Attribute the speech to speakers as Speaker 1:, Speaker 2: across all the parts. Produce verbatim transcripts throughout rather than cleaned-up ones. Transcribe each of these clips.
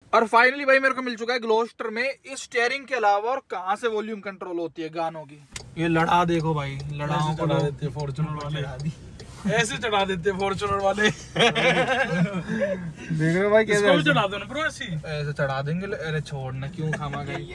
Speaker 1: और फाइनली भाई मेरे को मिल चुका है ग्लोस्टर में इस स्टीयरिंग के अलावा और कहाँ से वॉल्यूम कंट्रोल होती है गानों की। ये लड़ा देखो भाई, लड़ाओं को चढ़ा देते हैं फॉर्च्यूनर वाले, ऐसे चढ़ा देते हैं फॉर्च्यूनर वाले। देख रहे हो भाई कैसे चढ़ा दो ना ब्रो, ऐसे ऐसे चढ़ा देंगे। अरे छोड़ना, क्यों खामा गई।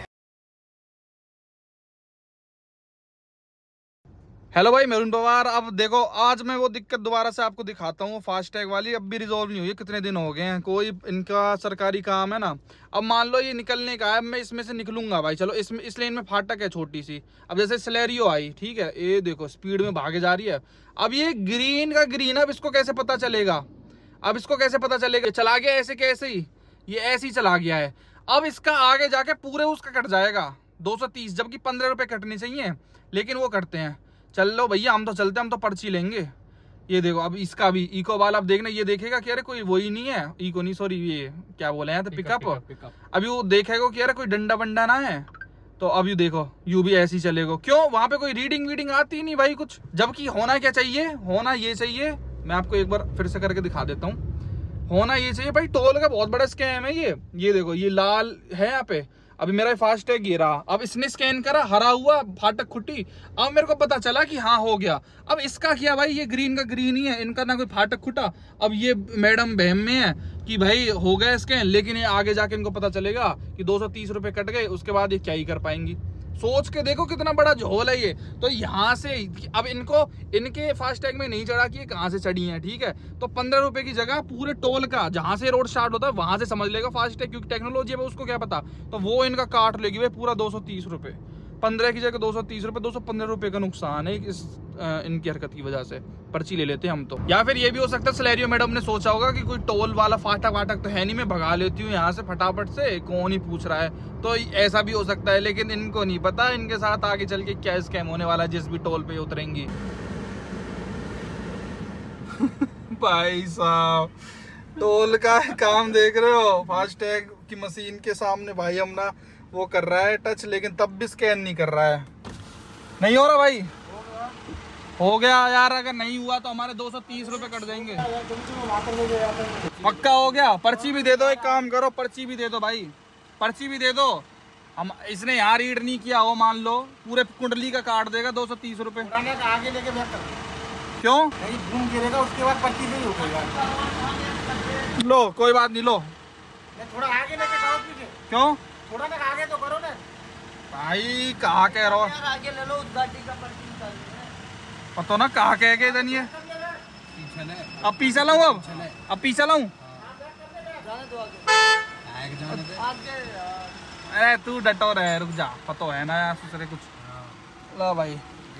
Speaker 1: हेलो भाई, मेरून पवार। अब देखो आज मैं वो दिक्कत दोबारा से आपको दिखाता हूँ, फास्टैग वाली। अब भी रिजॉल्व नहीं हुई, कितने दिन हो गए हैं, कोई इनका सरकारी काम है ना। अब मान लो ये निकलने का है, मैं इसमें से निकलूंगा भाई। चलो इसमें इस लेन में फाटक है छोटी सी। अब जैसे सिलेरियो आई, ठीक है, ये देखो स्पीड में भागे जा रही है। अब ये ग्रीन का ग्रीन, अब इसको कैसे पता चलेगा, अब इसको कैसे पता चलेगा। चला गया ऐसे कैसे ही, ये ऐसे ही चला गया है। अब इसका आगे जाके पूरे उसका कट जाएगा दो सौ तीस, जबकि पंद्रह रुपये कटने चाहिए, लेकिन वो कटते हैं। चल लो भैया, हम तो चलते, हम तो पर्ची लेंगे। ये देखो अब इसका भी इको वाला, अब देखना ये देखेगा कि अरे कोई वही नहीं है, इको नहीं सॉरी ये क्या बोले हैं तो पिकअप। अभी वो देखेगा कि अरे कोई डंडा बंडा ना है, तो अब यू देखो यू भी ऐसे ही चलेगा। क्यों, वहां पे कोई रीडिंग वीडिंग आती नहीं भाई कुछ। जबकि होना क्या चाहिए, होना ये चाहिए, मैं आपको एक बार फिर से करके दिखा देता हूँ। होना ये चाहिए भाई, टोल का बहुत बड़ा स्कैम है ये। ये देखो ये लाल है यहाँ पे, अभी मेरा फास्टैग ये रहा। अब इसने स्कैन करा, हरा हुआ, फाटक खुटी। अब मेरे को पता चला कि हाँ हो गया। अब इसका क्या भाई, ये ग्रीन का ग्रीन ही है, इनका ना कोई फाटक खुटा। अब ये मैडम बहम में है कि भाई हो गया स्कैन, लेकिन ये आगे जाके इनको पता चलेगा कि दो सौ तीस रुपए कट गए, उसके बाद ये क्या ही कर पाएंगी। सोच के देखो कितना बड़ा झोल है ये। तो यहाँ से अब इनको इनके फास्टैग में नहीं चढ़ा कि ये कहाँ से चढ़ी हैं, ठीक है। तो पंद्रह रुपए की जगह पूरे टोल का, जहाँ से रोड स्टार्ट होता है वहां से समझ लेगा फास्टैग, क्योंकि टेक्नोलॉजी है उसको क्या पता। तो वो इनका काट लेगी भाई पूरा दो सौ तीस रुपए, पंद्रह की जगह दो सौ तीस रुपए, दो सौ पंद्रह रुपए का नुकसान है इस आ, इनकी हरकत की वजह से। पर्ची ले लेते हैं हम तो। या फिर ये भी हो सकता है सिलेरियो मैडम ने सोचा होगा कि कोई टोल वाला फाटक वाटक तो है नहीं, मैं भगा लेती हूँ यहाँ से फटाफट से, कौन ही पूछ रहा है। तो ऐसा भी हो सकता है, लेकिन इनको नहीं पता इनके साथ आगे चल के क्या स्कैम होने वाला है जिस भी टोल पे उतरेंगी। भाई साहब टोल का काम देख रहे हो, फास्टैग की मशीन के सामने भाई हमने वो कर रहा है टच, लेकिन तब भी स्कैन नहीं कर रहा है। नहीं हो रहा भाई, हो गया यार। अगर नहीं हुआ तो हमारे दो सौ तीस रुपए कट जाएंगे। पक्का हो गया। पर्ची भी दे दो, एक काम करो पर्ची भी दे दो भाई, पर्ची भी दे दो। हम इसने यहाँ रीड नहीं किया हो, मान लो पूरे कुंडली का काट देगा दो सौ तीस रुपए।
Speaker 2: आगे लेके
Speaker 1: क्यों
Speaker 2: घूम गिरेगा, उसके बाद पर्ची नहीं होगा।
Speaker 1: लो कोई बात नहीं, लो
Speaker 2: थोड़ा आगे लेके जाओ पीछे।
Speaker 1: क्यों,
Speaker 2: थोड़ा ना आगे तो करो ना
Speaker 1: भाई। कहाँ कह रहा हो,
Speaker 2: आगे ले लो, उस गाड़ी का पर्ची निकाल दो।
Speaker 1: पता ना कहाँ कह के इधर नहीं है। अब पीछे लाऊं, अब अब पीछे लाऊं। अरे तू डटो रहे, रुक जा, पता है ना यार दूसरे कुछ। ला भाई,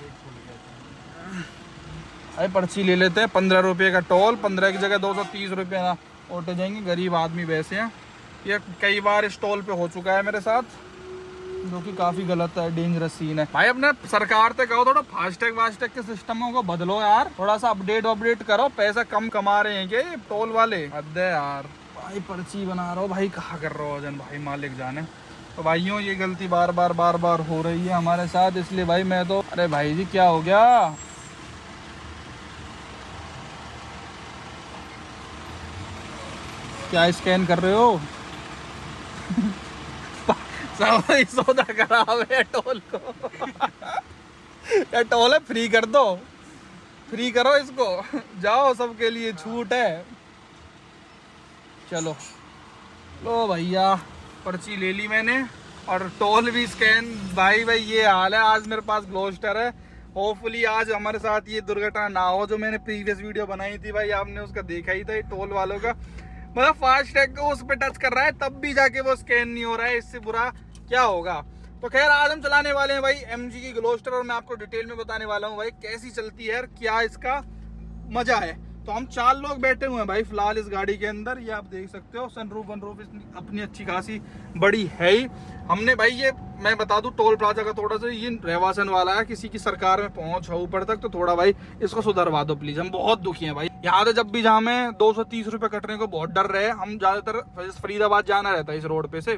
Speaker 1: अरे पर्ची ले लेते हैं, पंद्रह रुपये का टोल, पंद्रह की जगह दो सौ तीस रुपये ना ऑटो जाएंगे। गरीब आदमी वैसे हैं। ये कई बार इस टोल पे हो चुका है मेरे साथ, जो कि काफी गलत है, डेंजरस सीन है भाई। अपने सरकार से कहो थोड़ा फास्टैग वास्टैग के सिस्टमों को बदलो यार, थोड़ा सा अपडेट अपडेट करो। पैसा कम कमा रहे हैं क्या ये टोल वाले, हद है यार। भाई पर्ची बना रहा हो भाई, कहाँ कर रहे हो जन भाई, मालिक जाने। तो भाइयों ये गलती बार बार बार बार हो रही है हमारे साथ, इसलिए भाई मैं तो, अरे भाई जी क्या हो गया, क्या स्कैन कर रहे हो। सौदा खराब है टोल को। यार टोल है, फ्री कर दो, फ्री करो इसको, जाओ सबके लिए छूट है। चलो लो भैया, पर्ची ले ली मैंने और टोल भी स्कैन। भाई भाई ये हाल है, आज मेरे पास ग्लोस्टर है। होपफुली आज हमारे साथ ये दुर्घटना ना हो जो मैंने प्रीवियस वीडियो बनाई थी भाई, आपने उसका देखा ही था। ये टोल वालों का मतलब फास्टैग को उस पर टच कर रहा है तब भी जाके वो स्कैन नहीं हो रहा है, इससे बुरा क्या होगा। तो खैर आज हम चलाने वाले हैं भाई एमजी की ग्लोस्टर, और मैं आपको डिटेल में बताने वाला हूँ भाई कैसी चलती है और क्या इसका मजा है। तो हम चार लोग बैठे हुए हैं भाई फिलहाल इस गाड़ी के अंदर, ये आप देख सकते हो। सनरूफ वनरूफ अपनी अच्छी खासी बड़ी है ही। हमने भाई ये मैं बता दूं, टोल प्लाजा का थोड़ा सा ये रेवासन वाला है, किसी की सरकार में पहुंच हो ऊपर तक, तो थोड़ा भाई इसको सुधरवा दो प्लीज, हम बहुत दुखी हैं भाई। यहाँ से जब भी जहाँ में दो सौ तीस रुपये कटने को बहुत डर रहे, हम ज्यादातर फरीदाबाद जाना रहता है इस रोड पे से,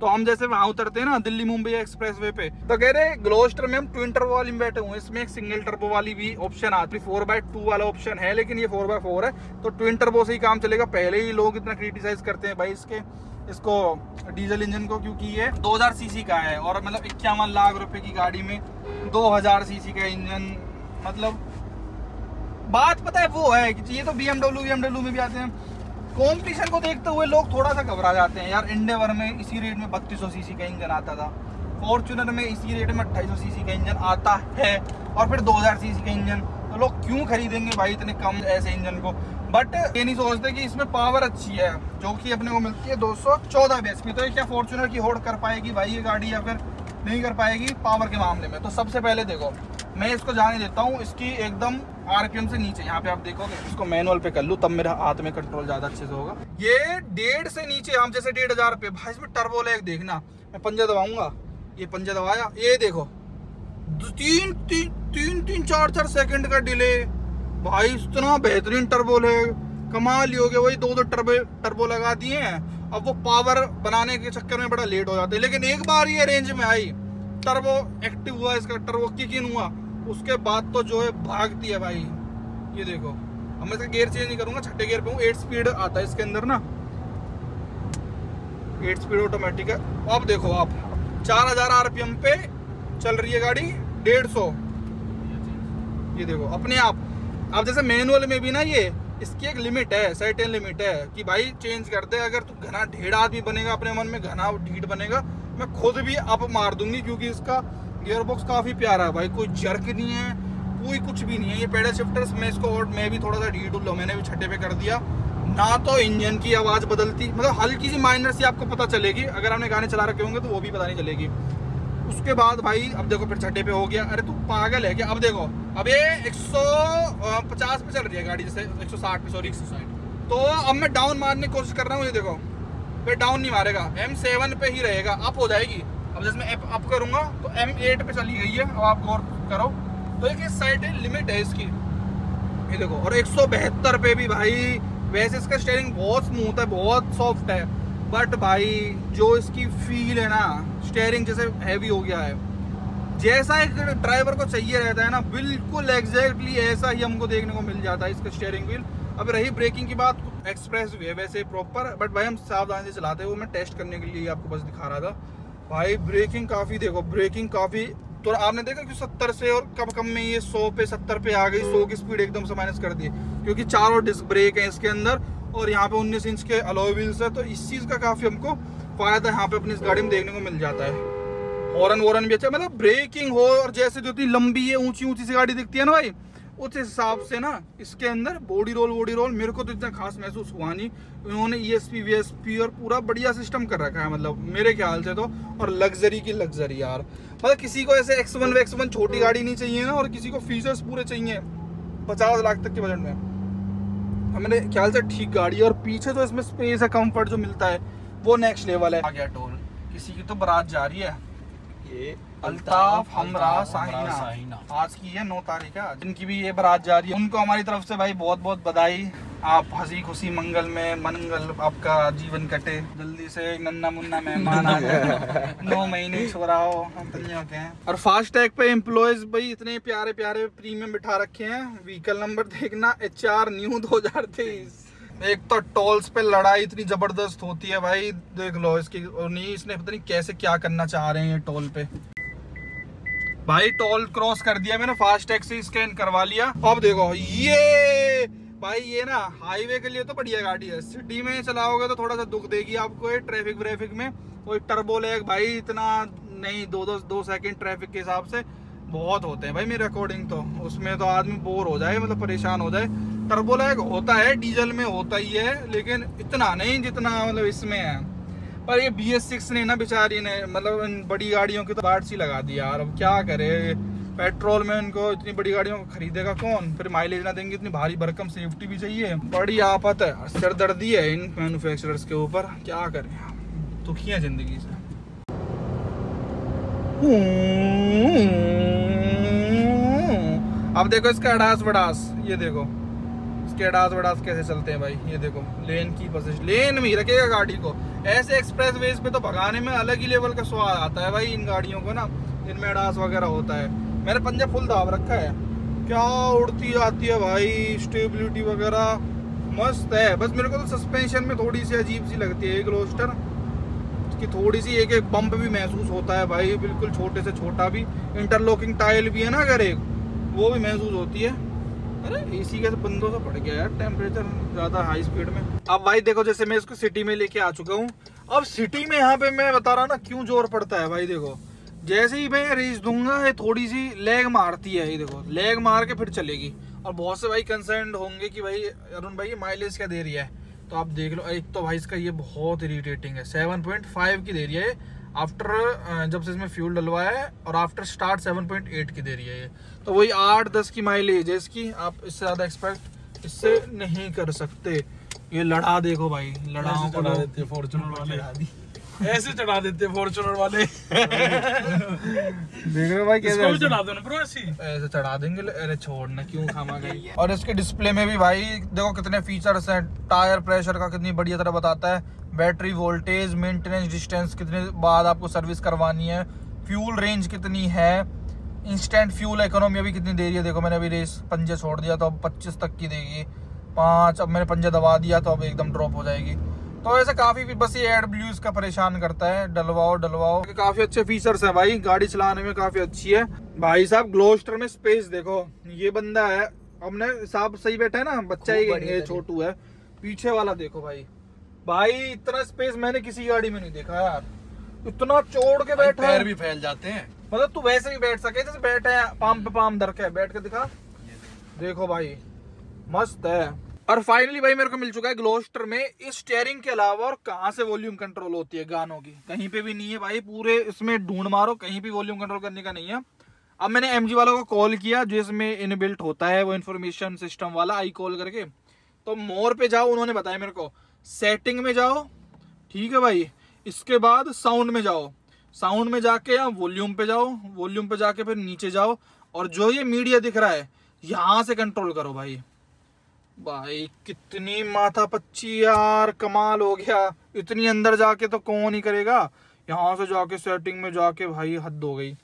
Speaker 1: तो हम जैसे वहां उतरते हैं ना दिल्ली मुंबई एक्सप्रेस वे पे, तो कह रहे ग्लोस्टर में हम ट्विन टर्बो वाली में बैठे हुए हैं। इसमें एक सिंगल टर्बो वाली भी ऑप्शन आती है, फोर बाय टू वाला ऑप्शन है, लेकिन ये फोर बाय फोर है, तो ट्विन टर्बो से ही काम चलेगा। पहले ही लोग इतना क्रिटिसाइज करते हैं भाई इसके इसको डीजल इंजन को, क्योंकि ये दो हज़ार सीसी का है और मतलब इक्यावन लाख रुपए की गाड़ी में दो हज़ार सीसी का इंजन, मतलब बात पता है वो है कि ये तो बीएमडब्ल्यू बीएमडब्ल्यू में भी आते हैं। कंपटीशन को देखते हुए लोग थोड़ा सा घबरा जाते हैं यार। एंडेवर में इसी रेट में बत्तीस सौ सीसी का इंजन आता था, फॉर्च्यूनर में इसी रेट में अट्ठाईस सौ सीसी का इंजन आता है, और फिर दो हज़ार सीसी का इंजन, तो लोग क्यों खरीदेंगे भाई इतने कम ऐसे इंजन को। बट ये नहीं सोचते कि इसमें पावर अच्छी है, जो कि अपने को मिलती है दो सौ चौदह बीएचपी। तो ये क्या फॉर्च्यूनर की होड़ कर पाएगी भाई ये गाड़ी, या फिर नहीं कर पाएगी पावर के मामले में। तो सबसे पहले देखो मैं इसको जाने देता हूँ इसकी एकदम आरपीएम से नीचे। यहाँ पे आप देखोगे, इसको मैनुअल पे कर लूँ तब मेरा हाथ में कंट्रोल ज्यादा अच्छे से होगा। ये डेढ़ से नीचे हम जैसे डेढ़ हजार पे भाई, इसमें टर्बो लैग देखना। मैं पंजा दबाऊंगा, ये पंजा दबाया, ये देखो तीन तीन तीन तीन चार चार सेकंड का डिले भाई, इतना बेहतरीन टर्बो लैग, कमाल ही हो गया। वही दो दो टर्बो टर्बो लगा दिए हैं, अब वो पावर बनाने के चक्कर में बड़ा लेट हो जाते हैं। लेकिन एक बार ये रेंज में आई, टर्बो एक्टिव हुआ, इसका टर्बो किक इन हुआ, उसके बाद तो जो है भागती है भाई। ये देखो, अब मैं इसका गियर चेंज नहीं करूंगा, छठे गियर पे हूँ। एट स्पीड आता है इसके अंदर ना, एट स्पीड ऑटोमेटिक है। अब देखो आप चार हजार आरपीएम पे चल रही है गाड़ी, डेढ़ सौ। ये देखो अपने आप। अब जैसे मैनुअल में भी ना ये इसकी एक लिमिट है, सर्टेन लिमिट है कि भाई चेंज कर दे। अगर तू घना ढेड़ आदमी बनेगा, अपने मन में घना ढीठ बनेगा, मैं खुद भी अप मार दूंगी, क्योंकि इसका गियर बॉक्स काफी प्यारा है भाई, कोई जर्क नहीं है, कोई कुछ भी नहीं है। ये पेडल शिफ्टर्स में इसको, और मैं भी थोड़ा सा ढीठ लो, मैंने भी छठे पे कर दिया ना, तो इंजन की आवाज बदलती, मतलब हल्की सी माइनर सी आपको पता चलेगी। अगर आपने गाने चला रखे होंगे तो वो भी पता नहीं चलेगी। उसके बाद भाई अब देखो फिर छठे पे हो गया। अरे तू पागल है क्या? अब देखो, अब ये एक सौ पचास पे चल रही है गाड़ी, जैसे एक सौ साठ पे, सॉरी एक सौ साठ। तो अब मैं डाउन मारने की कोशिश कर रहा हूँ, ये देखो फिर डाउन नहीं मारेगा, एम सेवन पे ही रहेगा, अप हो जाएगी। अब जैसे मैं अप करूंगा तो एम एट पे चली गई है। अब आप गौर करो, तो एक साइड लिमिट है इसकी, ये देखो। और एक सौ बहत्तर पे भी भाई, वैसे इसका स्टीयरिंग बहुत स्मूथ है, बहुत सॉफ्ट है, बट भाई जो इसकी फील है ना, स्टीयरिंग जैसे हैवी हो गया है, जैसा एक ड्राइवर को चाहिए रहता है ना, बिल्कुल एग्जैक्टली ऐसा ही हमको देखने को मिल जाता है इसका स्टीयरिंग व्हील। अब रही ब्रेकिंग की बात, एक्सप्रेस वे वैसे प्रॉपर, बट भाई हम सावधानी से चलाते हैं, वो मैं टेस्ट करने के लिए आपको बस दिखा रहा था। भाई ब्रेकिंग काफी, देखो ब्रेकिंग काफी, तो आपने देखा कि सत्तर से और कम कम में ये सौ पे सत्तर पे आ गई, सौ की स्पीड एकदम से माइनस कर दी, क्योंकि चारों डिस्क ब्रेक है इसके अंदर, और यहाँ पे उन्नीस इंच के अलॉय व्हील्स है। तो इस चीज का काफी हमको फायदा यहाँ पे अपनी इस गाड़ी में देखने को मिल जाता है। हॉर्न वॉर्न भी अच्छा, मतलब ब्रेकिंग हो, और जैसे जो इतनी लंबी है, ऊंची ऊंची सी गाड़ी दिखती है ना भाई, उस हिसाब से ना इसके अंदर बॉडी रोल बॉडी रोल मेरे को तो इतना खास महसूस हुआ नहीं। उन्होंने ईएसपी वीएसपी और पूरा बढ़िया सिस्टम कर रखा है, मतलब मेरे ख्याल से तो। और लग्जरी की लग्जरी यार, मतलब किसी को ऐसे एक्स वन एक्स वन छोटी गाड़ी नहीं चाहिए ना, और किसी को फीचर्स पूरे चाहिए पचास लाख तक के बजट में, मेरे ख्याल से ठीक गाड़ी है। और पीछे जो इसमें स्पेस है, कंफर्ट जो मिलता है वो नेक्स्ट लेवल है। आ गया टोल, किसी की तो बारात जा रही है, ये अल्ताफ हमरा साहिना, आज की है नौ तारीख है, जिनकी भी ये बारात जा रही है, उनको हमारी तरफ से भाई बहुत बहुत बधाई। आप हंसी खुशी मंगल में मंगल आपका जीवन कटे, जल्दी से नन्ना मुन्ना मेहमान आ जाए, नौ महीने छोड़ा हो के। और फास्ट टैग पे एम्प्लॉयज भाई इतने प्यारे प्यारे प्रीमियम बिठा रखे हैं। व्हीकल नंबर देखना एच आर न्यू दो हजार तेईस। एक तो टोल्स पे लड़ाई इतनी जबरदस्त होती है भाई, देख लो इसकी, और नहीं इसने पता नहीं कैसे क्या करना चाह रहे हैं ये टोल पे। भाई टोल क्रॉस कर दिया मैंने, फास्ट टैग से स्कैन करवा लिया। अब देखो ये भाई, ये ना हाईवे के लिए तो बढ़िया गाड़ी है, सिटी में चलाओगे तो थोड़ा सा दुख देगी आपको ये ट्रैफिक व्रैफिक में। कोई टर्बो लैग भाई इतना नहीं, दो दो दो सेकंड ट्रैफिक के हिसाब से बहुत होते हैं भाई मेरे अकॉर्डिंग, तो उसमें तो आदमी बोर हो जाए, मतलब परेशान हो जाए। टर्बो लैग होता है, डीजल में होता ही है, लेकिन इतना नहीं जितना मतलब इसमें है। पर ये बी एस सिक्स ने ना बेचारी ने, मतलब इन बड़ी गाड़ियों की तो बाट सी लगा दी यार। अब क्या करे, पेट्रोल में इनको इतनी बड़ी गाड़ियों को खरीदेगा कौन, फिर माइलेज ना देंगे, इतनी भारी भरकम सेफ्टी भी चाहिए, बड़ी आफत है, सिरदर्दी है इन मैन्युफैक्चरर्स के ऊपर। क्या करें, दुखी है जिंदगी से। अब देखो इसका अड़ास बड़ास, ये देखो इसके एडास वडास कैसे चलते हैं भाई। ये देखो लेन की पोजीशन, लेन में ही रखेगा गाड़ी को। ऐसे एक्सप्रेस वेज पे तो भगाने में अलग ही लेवल का स्वाद आता है भाई इन गाड़ियों को ना, इनमें एडास वगैरह होता है। मैंने पंजा फुल दाब रखा है, क्या उड़ती जाती है भाई, स्टेबिलिटी वगैरह मस्त है। बस मेरे को तो सस्पेंशन में थोड़ी सी अजीब सी लगती है ग्लोस्टर की, थोड़ी सी एक एक बम्प भी महसूस होता है भाई, बिल्कुल छोटे से छोटा भी। इंटरलॉकिंग टाइल भी है ना अगर एक, वो भी महसूस होती है। अरे एसी का बंदों से पड़ गया यार टेम्परेचर ज़्यादा हाई स्पीड में। अब भाई देखो जैसे मैं इसको सिटी में लेके आ चुका हूँ, अब सिटी में यहाँ पे मैं बता रहा ना क्यों जोर पड़ता है भाई। देखो जैसे ही मैं रेस दूंगा ये थोड़ी सी लेग मारती है, ये देखो लेग मार के फिर चलेगी। और बहुत से भाई कंसर्न होंगे कि भाई अरुण भाई माइलेज क्या दे रही है, तो आप देख लो। एक तो भाई इसका ये बहुत इरिटेटिंग है, सेवन पॉइंट फाइव की दे रही है आफ्टर, जब से इसमें फ्यूल डलवाया है, और after start seven point eight की दे रही है ये। तो वही आठ दस की माइलेज है इसकी, आप इससे ज़्यादा एक्सपेक्ट इससे नहीं कर सकते। ये लड़ा देखो भाई, लड़ाओ को चढ़ा देते फॉर्च्यूनर वाले,
Speaker 3: ऐसे चढ़ा देते फॉर्च्यूनर वाले।
Speaker 1: देख रहे भाई कैसे
Speaker 3: चढ़ा दो ना ब्रो, ऐसे
Speaker 1: ऐसे चढ़ा देंगे। अरे छोड़ना क्यों खामा गई। और इसके डिस्प्ले में भी भाई देखो कितने फीचर्स हैं। टायर प्रेशर का कितनी बढ़िया तरह बताता है, बैटरी वोल्टेज, मेंटेनेंस डिस्टेंस कितने बाद आपको सर्विस करवानी है, फ्यूल रेंज कितनी है, इंस्टेंट फ्यूल इकोनॉमी अभी कितनी दे रही है। देखो मैंने अभी रेस पंजे छोड़ दिया तो अब पच्चीस तक की देगी, पाँच अब मैंने पंजे दबा दिया तो अब एकदम ड्रॉप हो जाएगी। तो ऐसे काफी, बस ये एडब्ल्यूज का परेशान करता है, डलवाओ डलवाओ। काफी अच्छे फीचर्स हैं भाई, गाड़ी चलाने में काफी अच्छी है भाई साहब। ग्लोस्टर में स्पेस देखो, ये बंदा है हमने साहब सही बैठा है ना, बच्चा ही ये छोटू है। पीछे वाला देखो भाई, भाई इतना स्पेस मैंने किसी गाड़ी में नहीं देखा यार, इतना चौड़ के बैठा है।
Speaker 3: पैर भी फैल जाते हैं,
Speaker 1: मतलब तू वैसे भी बैठ सके जैसे बैठे हैं, पाम पे पाम धर के बैठ के दिखा। देखो भाई मस्त है। और फाइनली भाई मेरे को मिल चुका है ग्लोस्टर में इस स्टीयरिंग के अलावा और कहाँ से वॉल्यूम कंट्रोल होती है गानों की, कहीं पे भी नहीं है भाई। पूरे इसमें ढूंढ मारो कहीं भी वॉल्यूम कंट्रोल करने का नहीं है। अब मैंने एमजी वालों को कॉल किया जो इसमें इनबिल्ट होता है वो इन्फॉर्मेशन सिस्टम वाला, आई कॉल करके। तो मोर पे जाओ, उन्होंने बताया मेरे को सेटिंग में जाओ, ठीक है भाई। इसके बाद साउंड में जाओ, साउंड में जाके यहाँ वॉल्यूम पे जाओ, वॉल्यूम पे जाके फिर नीचे जाओ, और जो ये मीडिया दिख रहा है यहाँ से कंट्रोल करो भाई। भाई कितनी माथा पच्ची यार, कमाल हो गया। इतनी अंदर जाके तो कौन ही करेगा, यहाँ से जाके सेटिंग में जाके भाई हद हो गई।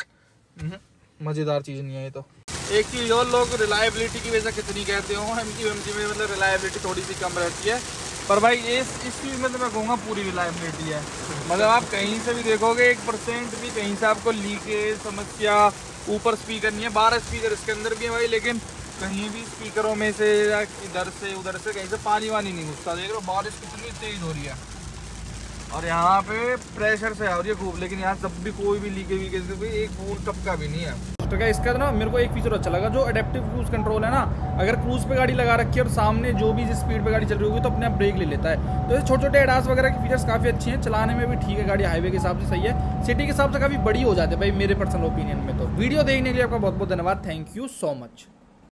Speaker 1: मजेदार चीज नहीं है ये तो। एक चीज और, लोग रिलायबिलिटी की वजह कितनी कहते हो, एमजी एमजी में मतलब रिलायबिलिटी थोड़ी सी कम रहती है, पर भाई इस इस चीज में तो मैं कहूँगा पूरी रिलायबिलिटी है। मतलब आप कहीं से भी देखोगे एक परसेंट भी कहीं से आपको लीकेज समस्या, ऊपर स्पीकर नहीं है, बारह स्पीकर इसके अंदर भी है भाई, लेकिन कहीं भी स्पीकरों में से या इधर से उधर से कहीं से पानी वानी नहीं घुसता। देख लो बारिश कितनी तेज हो रही है, और यहाँ पे प्रेशर से आ रही है खूब, लेकिन यहाँ जब भी कोई भी लीकेज वीकेज कोई एक बूंद टपका भी नहीं है। तो क्या इसका ना मेरे को एक फीचर अच्छा लगा, जो अडेप्टिव क्रूज कंट्रोल है ना, अगर क्रूज पे गाड़ी लगा रखी है और सामने जो भी जिस स्पीड पे गाड़ी चल रही होगी तो अपने आप ब्रेक ले लेता है। तो ये छोटे छोटे एडास वगैरह के फीचर्स काफी अच्छे हैं, चलाने में भी ठीक है, गाड़ी हाईवे के हिसाब से सही है, सिटी के हिसाब से काफी बड़ी हो जाती है भाई मेरे पर्सनल ओपिनियन में। तो वीडियो देखने के लिए आपका बहुत बहुत धन्यवाद, थैंक यू सो मच।